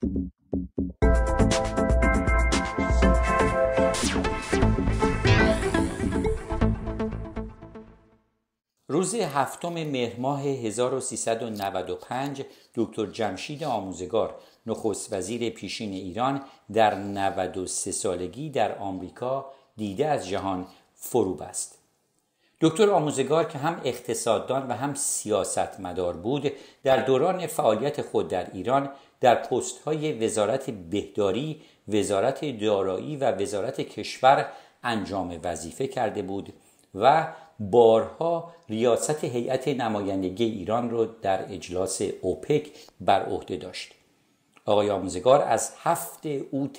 روز 7 مهر ماه 1395 دکتر جمشید آموزگار نخست وزیر پیشین ایران در 93 سالگی در آمریکا دیده از جهان فرو بست. دکتر آموزگار که هم اقتصاددان و هم سیاستمدار بود، در دوران فعالیت خود در ایران در پست‌های وزارت بهداری، وزارت دارایی و وزارت کشور انجام وظیفه کرده بود و بارها ریاست هیئت نمایندگی ایران را در اجلاس اوپک بر عهده داشت. آقای آموزگار از 7 اوت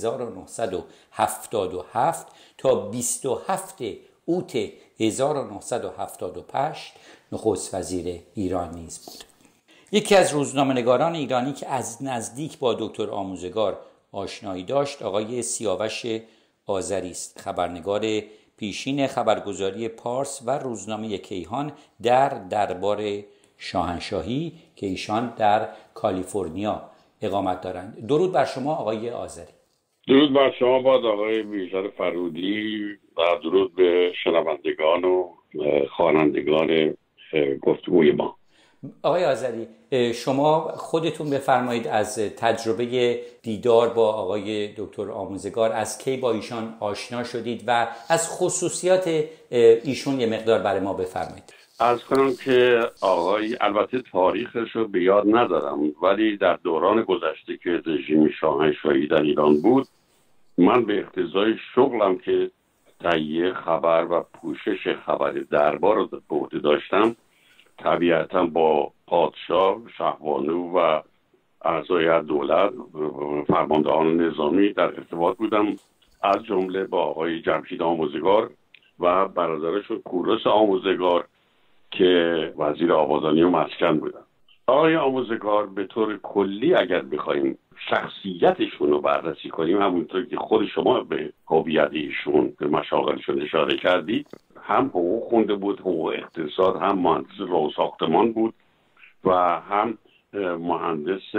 1977 تا 27 اوت 1978 نخست وزیر ایران نیز بود. یکی از روزنامه‌نگاران ایرانی که از نزدیک با دکتر آموزگار آشنایی داشت آقای سیاوش آذری است، خبرنگار پیشین خبرگزاری پارس و روزنامه کیهان در دربار شاهنشاهی که ایشان در کالیفرنیا اقامت دارند. درود بر شما آقای آذری. درود بر شما باد آقای بیژن فرودی و درود به شنوندگان و خوانندگان گفتگوی ما. آقای آذری، شما خودتون بفرمایید از تجربه دیدار با آقای دکتر آموزگار از کی با ایشان آشنا شدید و از خصوصیات ایشون یه مقدار برای ما بفرمایید. عرض کنم که آقای البته تاریخش رو به یاد ندارم، ولی در دوران گذشته که رژیم شاهنشاهی در ایران بود، من به اقتضای شغلم که تهیه خبر و پوشش خبر دربار رو به عهده داشتم، طبیعتا با پادشاه، شاهبانو و اعضای دولت، فرماندهان نظامی در ارتباط بودم، از جمله با آقای جمشید آموزگار و برادرشون کوروش آموزگار که وزیر آبادانی و مسکن بودن. آقای آموزگار به طور کلی اگر بخوایم شخصیتشون رو بررسی کنیم، همونطور که خود شما به هویت ایشون، به مشاغلشون اشاره کردید، هم حقوق خونده بود، حقوق اقتصاد، هم مهندس راه و ساختمان بود و هم مهندس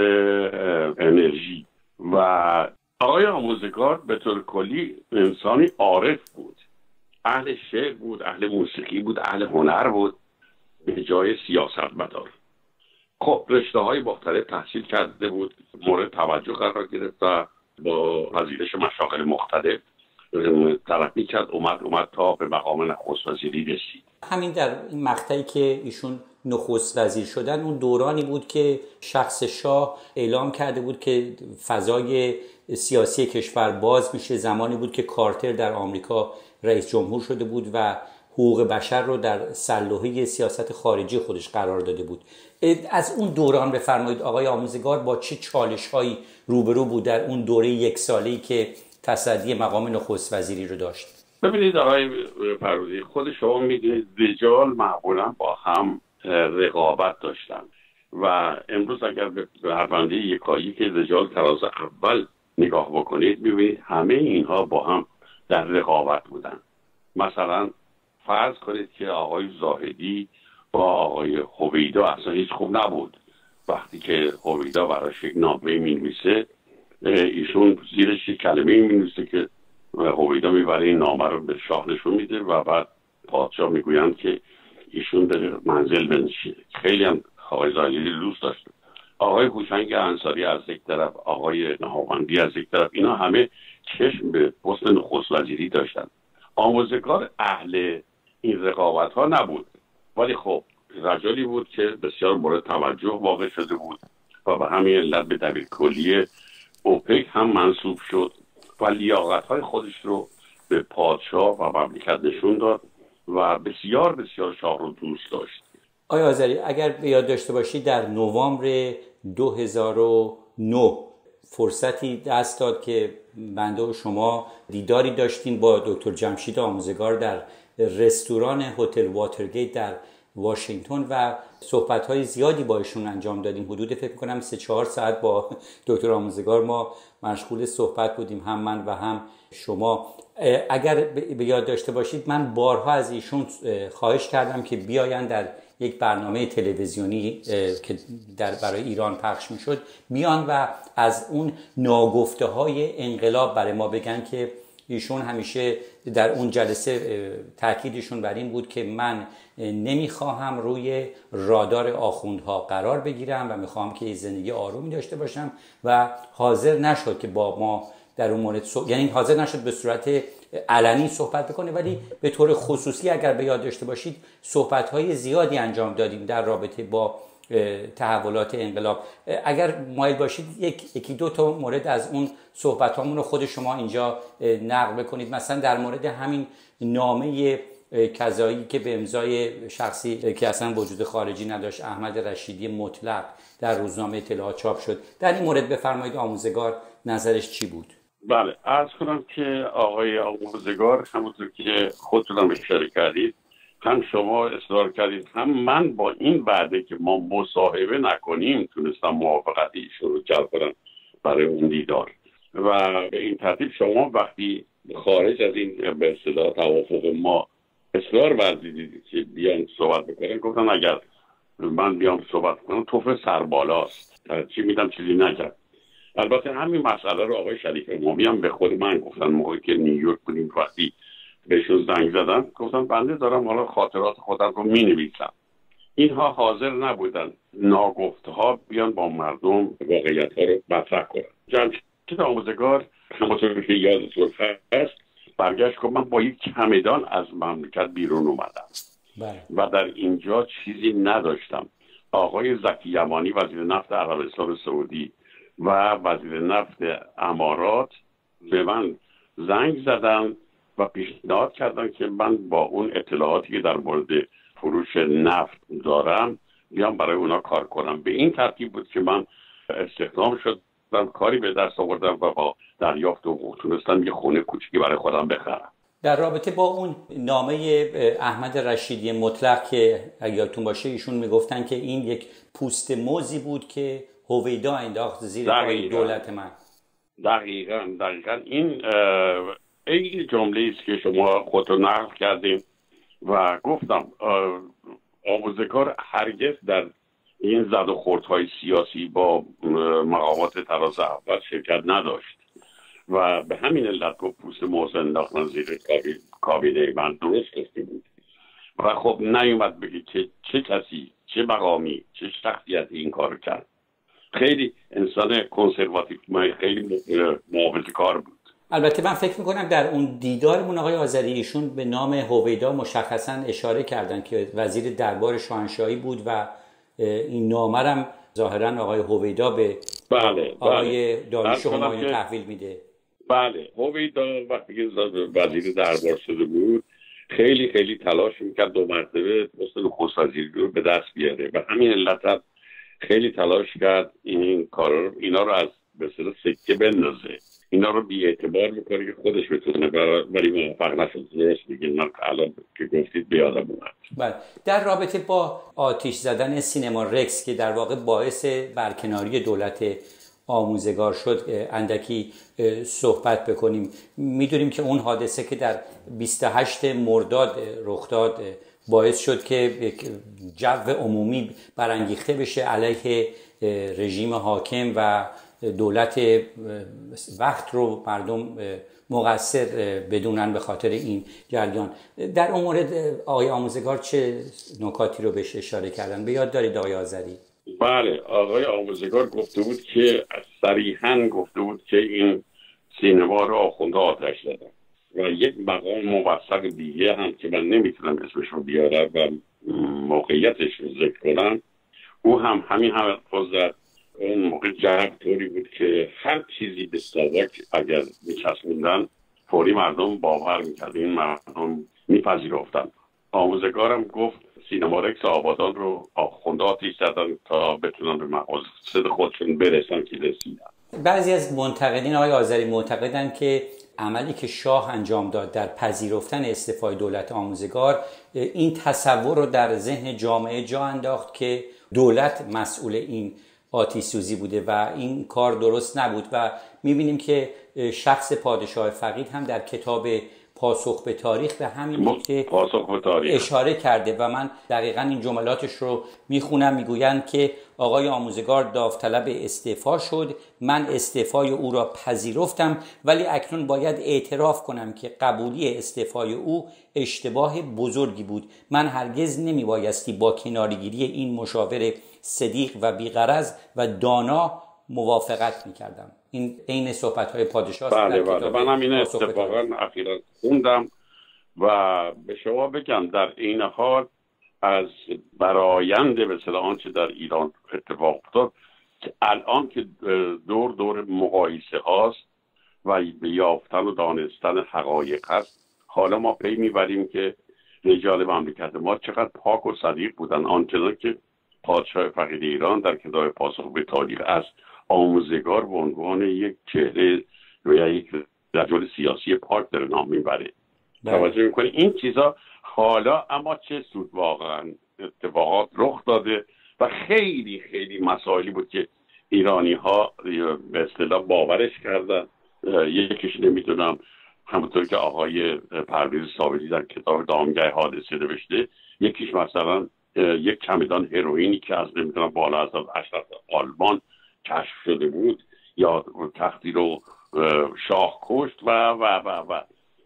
انرژی. و آقای آموزگار به طور کلی انسانی عارف بود، اهل شعر بود، اهل موسیقی بود، اهل هنر بود، به جای سیاستمدار. خب رشته‌های مختلف تحصیل کرده بود، مورد توجه قرار گرفت و با پذیرش مشاغل مختلف ترقی کرد، اومد تا به مقام نخست وزیری رسید. همین در این مقطعی که ایشون نخست وزیر شدن، اون دورانی بود که شخص شاه اعلام کرده بود که فضای سیاسی کشور باز میشه، زمانی بود که کارتر در آمریکا رئیس جمهور شده بود و حقوق بشر رو در سلوحه سیاست خارجی خودش قرار داده بود. از اون دوران بفرمایید آقای آموزگار با چه چالش‌هایی روبرو بود در اون دوره یک ساله‌ای که تصدی مقام نخست وزیری رو داشت؟ ببینید آقای فرودی، خود شما میدونید رجال معمولا با هم رقابت داشتن و امروز اگر به پرونده یکایی که رجال تراز اول نگاه بکنید، میبینید همه اینها با هم در رقابت بودن. مثلا فرض کنید که آقای زاهدی با آقای هویدا اصلا هیچ خوب نبود. وقتی که هویدا براش یک نامه می‌نویسه، ایشون زیرش یک کلمه می‌نویسه که هویدا میبره این نامه رو به شاه نشون میده و بعد پادشاه میگویند که ایشون به منزل بنشینه. خیلی هم آقای زاهدی دوست داشت. آقای هوشنگ انصاری از یک طرف، آقای نهاوندی از یک طرف، اینا همه چشم به پست نخست وزیری داشتن. آموزگار اهل این رقابت ها نبود، ولی خب رجلی بود که بسیار مورد توجه واقع شده بود و به همین علت به دبیر کلیه اوپک هم منصوب شد و لیاقت های خودش رو به پادشاه و مملکت نشون داد و بسیار بسیار شاه رو دوست داشت. آقای آذری، اگر به یاد داشته باشید در نوامبر 2009 فرصتی دست داد که بنده و شما دیداری داشتیم با دکتر جمشید آموزگار در رستوران هتل واترگیت در واشنگتن و صحبت‌های زیادی با ایشون انجام دادیم. حدود فکر کنم 3-4 ساعت با دکتر آموزگار ما مشغول صحبت بودیم، هم من و هم شما. اگر به یاد داشته باشید من بارها از ایشون خواهش کردم که بیاین در یک برنامه تلویزیونی که برای ایران پخش میشد بیان و از اون ناگفته های انقلاب برای ما بگن که ایشون همیشه در اون جلسه تاکیدشون بر این بود که من نمیخواهم روی رادار آخوندها قرار بگیرم و میخواهم که زندگی آرومی داشته باشم و حاضر نشد که با ما در اون مورد یعنی حاضر نشد به صورت علنی صحبت بکنه، ولی به طور خصوصی اگر به یاد داشته باشید صحبت‌های زیادی انجام دادیم در رابطه با تحولات انقلاب. اگر مایل باشید یکی دو تا مورد از اون صحبتامون رو خود شما اینجا نقل بکنید، مثلا در مورد همین نامه کذایی که به امضای شخصی که اصلا وجود خارجی نداشت، احمد رشیدی مطلق، در روزنامه اطلاعات چاپ شد. در این مورد بفرمایید آموزگار نظرش چی بود؟ بله، عرض کنم که آقای آموزگار همونطور که خودتونم اشاره کردید، هم شما اصرار کردید هم من با این وعده که ما مصاحبه نکنیم تونستم موافقت ایشون رو جلب کنم برای اون دیدار. و به این ترتیب شما وقتی خارج از این به اصطلاح توافق ما اصرار ورزیدید که بیان صحبت بکنن، گفتن اگر من بیام صحبت کنم توف سربالاست، چی میدم چیزی نکرد. البته همین مسئله رو آقای شریف امامی هم به خود من گفتن موقعی که نیویورک بودیم، وقتی بهشون زنگ زدن گفتن بنده دارم حالا خاطرات خودم رو می نویسم. اینها حاضر نبودن ناگفته ها بیان با مردم واقعیت ها رو مطرح کنن. جمشید آموزگار همونطور که یادتون هست برگشت که من با یک چمدان از مملکت بیرون اومدم و در اینجا چیزی نداشتم. آقای زکی یمانی وزیر نفت عربستان سعودی و وزیر نفت امارات به من زنگ زدن و پیشنهاد کردن که من با اون اطلاعاتی که در مورد فروش نفت دارم بیام برای اونا کار کنم. به این ترتیب بود که من استخدام شدم، کاری به دست آوردم و با دریافت حقوق تونستم یه خونه کوچیکی برای خودم بخرم. در رابطه با اون نامه احمد رشیدی مطلق که یادتون باشه ایشون میگفتن که این یک پوست موزی بود که هویدا انداخت زیر پای دولت من. دقیقاً این جمله است که شما خودتون نقل کردیم و گفتم آموزگار هرگز در این زد و خوردهای سیاسی با مقامات تراز اول شرکت نداشت و به همین علت گفت پوست موز انداختن زیر کابینه من. درست گفته بود و خب نیومد بگی که چه کسی، چه مقامی، چه شخصیتی این کار کرد. خیلی انسان کنسرواتیو، خیلی محافظه‌کار بود. البته من فکر میکنم در اون دیدارمون آقای آذری ایشون به نام هویدا مشخصا اشاره کردن که وزیر دربار شاهنشاهی بود و این نامه هم ظاهرا آقای هویدا به آقای داریوش همایون تحویل میده. بله، هویدا وقتی که وزیر دربار شده بود خیلی خیلی تلاش میکرد 2 مرتبه پست نخست وزیری رو به دست بیاره و همین علت خیلی تلاش کرد اینا رو از به اصطلاح سکه بندازه، اینا رو بی اعتبار میکنه که خودش بتونه، ولی موفق نشد. درست میگین، من الان که گفتید بیادم اومد. بله، در رابطه با آتش زدن سینما رکس که در واقع باعث برکناری دولت آموزگار شد اندکی صحبت بکنیم. میدونیم که اون حادثه که در 28 مرداد رخ داد باعث شد که جو عمومی برانگیخته بشه علیه رژیم حاکم و دولت وقت رو مردم مقصر بدونن به خاطر این جریان. در اون مورد آقای آموزگار چه نکاتی رو بهش اشاره کردن؟ به یاد دارید آقای آذری؟ بله، آقای آموزگار گفته بود که صریحاً گفته بود که این سینما رو آخونده آتش زدن و یک مقام موثق دیگه هم که من نمیتونم اسمش رو بیارم و موقعیتش رو ذکر کنم، او هم همین حرف زد. اون موقع جو طوری بود که هر چیزی به ساواک اگر میچسبوندن فوری مردم باور میکرد، این مردم میپذیرفتن. آموزگارم گفت سینما رکس آبادان رو آخونده آتش زدن تا بتونن به مقاصد خودشون برسن که رسیدن. بعضی از منتقدین آقای آذری معتقدن که عملی که شاه انجام داد در پذیرفتن استعفای دولت آموزگار این تصور رو در ذهن جامعه جا انداخت که دولت مسئول این آتش سوزی بوده و این کار درست نبود و میبینیم که شخص پادشاه فقید هم در کتاب پاسخ به تاریخ به همین نکته اشاره کرده و من دقیقاً این جملاتش رو میخونم. میگویند که آقای آموزگار داوطلب استعفا شد، من استعفای او را پذیرفتم، ولی اکنون باید اعتراف کنم که قبولی استعفای او اشتباه بزرگی بود. من هرگز نمیبایستی با کنارگیری این مشاور صدیق و بیغرض و دانا موافقت میکردم. این عین صحبت‌های پادشاه. بله من هم این اتفاقا اخیراً خوندم و به شما بگم در این حال از برآیند مثل آنچه در ایران اتفاق افتاد که الان که دور مقایسه هاست و به یافتن و دانستن حقایق هست، حالا ما پی میبریم که رجال مملکت ما چقدر پاک و صدیق بودن. آنچنان که پادشاه فقید ایران در کتاب پاسخ به تاریخ از آموزگار به عنوان یک چهره یا یک رجل سیاسی پاک در نام میبره. توجه میکنه این چیزا حالا اما چه سود واقعا اتفاقات رخ داده و خیلی خیلی مسائلی بود که ایرانی ها به اصطلاح باورش کردن. یکیش نمیدونم همونطور که آقای پرویز ثابتی در کتاب دامگاه حادثه نوشته، یکیش مثلا یک چمدان هروئینی که از نمیدونم بالا از اشرف آلمان کشف شده بود یا تختی رو شاه کشت و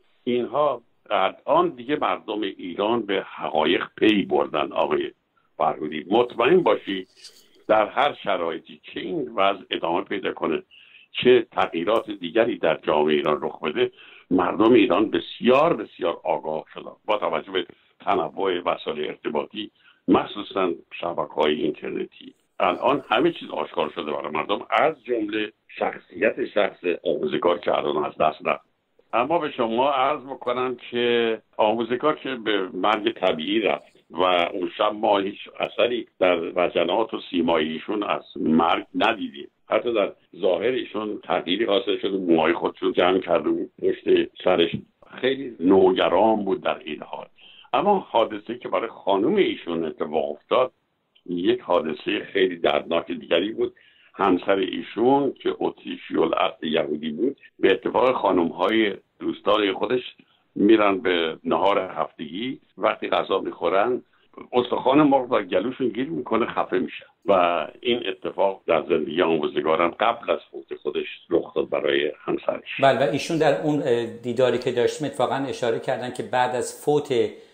اینها. الان دیگه مردم ایران به حقایق پی بردن. آقای فرهودی مطمئن باشی در هر شرایطی که این وضع ادامه پیدا کنه، چه تغییرات دیگری در جامعه ایران رخ بده، مردم ایران بسیار بسیار آگاه شدن با توجه به تنوع وسایل ارتباطی، مخصوصا شبکه‌های اینترنتی. الان همه چیز آشکار شده برای مردم، از جمله شخصیت شخص آموزگار که الان از دست رفت. اما به شما عرض بکنم که آموزگار که به مرگ طبیعی رفت و اون شب ما هیچ اثری در وجنات و سیمای ایشون از مرگ ندیدیم. حتی در ظاهر ایشون تغییری حاصل شده، موهای خودشون جمع کرده بود پشت سرش، خیلی نوگران بود در این حال. اما حادثه که برای خانم ایشون اتفاق افتاد یک حادثه خیلی دردناک دیگری بود. همسر ایشون که اتریشی الاصل یهودی بود، به اتفاق خانم‌های دوستان خودش میرن به نهار هفتگی، وقتی غذا میخورن استخوان مرغ در گلوشون گیر میکنه، خفه میشن و این اتفاق در زندگی آموزگارم قبل از فوت خودش رخ داد برای همسرش. بله، و ایشون در اون دیداری که داشتیم اتفاقا اشاره کردن که بعد از فوت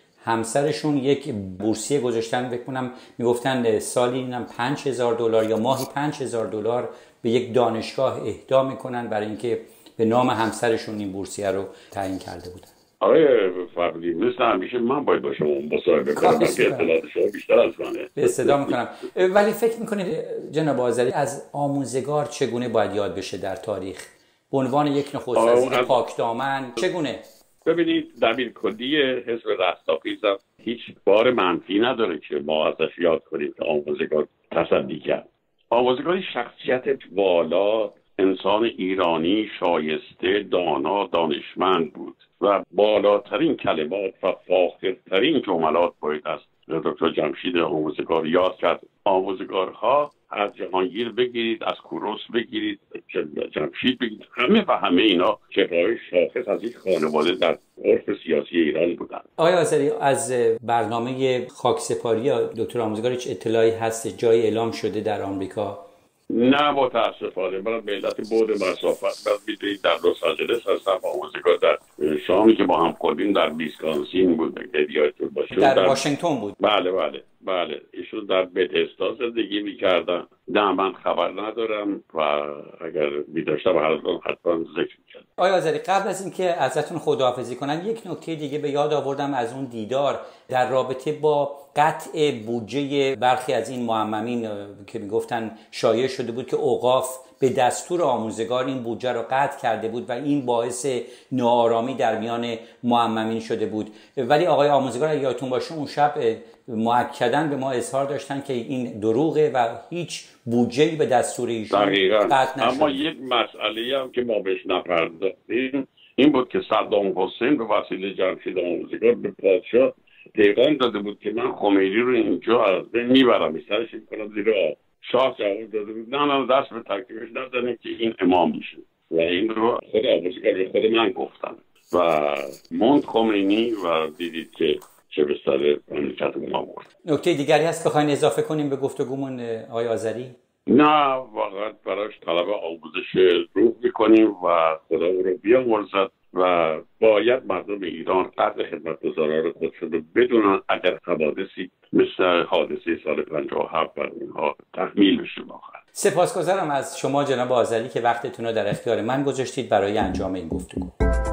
همسرشون یک بورسیه گذاشتن، بکنم میگفتن سالی اینم $5,000 یا ماهی $5,000 به یک دانشگاه اهدا میکنن برای اینکه به نام همسرشون این بورسیه رو تعیین کرده بودن. آقای فرهودی مثل همیشه من باید با شما مصاحبه کنم که اطلاعات شما بیشتر از منه. به صدا میکنم. ولی فکر میکنید جناب آذری از آموزگار چگونه باید یاد بشه در تاریخ به عنوان یک نخست وزیر پاکدامن؟ چگونه؟ ببینید دبیر کلی حزب رستاخیز هیچ بار منفی نداره که ما ازش یاد کنیم که آموزگار تصدی کرد. آموزگاری شخصیت والا، انسان ایرانی شایسته، دانا، دانشمند بود و بالاترین کلمات و فاخرترین جملات باید از دکتر جمشید آموزگار یاد کرد. آموزگارها از جهانگیر بگیرید، از کوروش بگیرید، جمشید بگیرید، همه اینا چهره‌های شاخص از یک خانواده در عرف سیاسی ایران بودن. آقای آذری، از برنامه خاکسپاری دکتر آموزگار هیچ اطلاعی هست؟ جایی اعلام شده در آمریکا؟ نه متاسفانه. من به علت بعد مسافت میدونید در لس آنجلس هستم. آموزگار در شامی که با هم خوردیم در ویسکانسین بود، یادتون باشه در واشنگتن بود. بله ایشون در بتستا زندگی میکردن. نه من خبر ندارم و اگر میداشتم حتما ذکر میکردم. آقای آذری، قبل از اینکه ازتون خداحافظی کنم یک نکته دیگه به یاد آوردم از اون دیدار در رابطه با قطع بودجه برخی از این معممین که میگفتن شایع شده بود که اوقاف به دستور آموزگار این بودجه رو قطع کرده بود و این باعث ناآرامی در میان معممین شده بود. ولی آقای آموزگار اگه یادتون باشه اون شب مؤکداً به ما اظهار داشتن که این دروغه و هیچ بودجه‌ای به دستور ایشون قطع نشد. اما یک مسئله هم که ما بهش نپرداختیم این بود که صدام حسین به وسیله جمشید آموزگار به پادشاه پیغام داده بود که من خمینی رو اینجا از بین میبرم، سرش میکنم زیر آب. شاه جواب داده بود نه دست به تکلیفش نزنه که این امام میشه و این رو خود آموزگار به خود من گفتن. و موند خمینی و دیدید که چه به سر مملکت ما برد. نکته دیگری هست بخواین اضافه کنیم به گفتگومون آقای آذری؟ نه، واقعا براش طلب آموزش روح میکنیم و خدا او رو بیامرزد و باید مردم ایران قدر خدمتگزاران خودشون رو بدونن اگر حوادثی مثل حادثه سال 57 بر اونها تحمیل بشه. واقعا سپاسگزارم از شما جناب آذری که وقتتون رو در اختیار من گذاشتید برای انجام این گفتگو.